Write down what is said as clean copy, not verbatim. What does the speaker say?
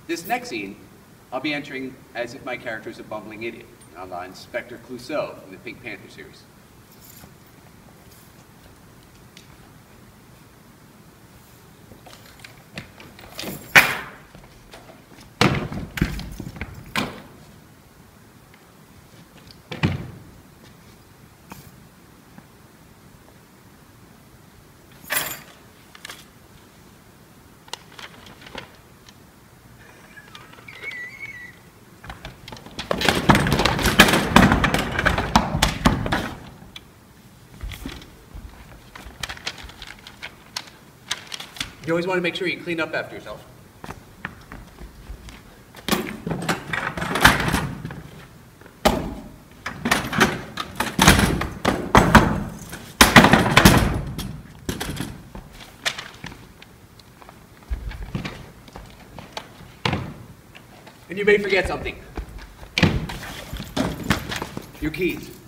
This next scene, I'll be entering as if my character is a bumbling idiot, a la Inspector Clouseau from the Pink Panther series. You always want to make sure you clean up after yourself. And you may forget something. Your keys.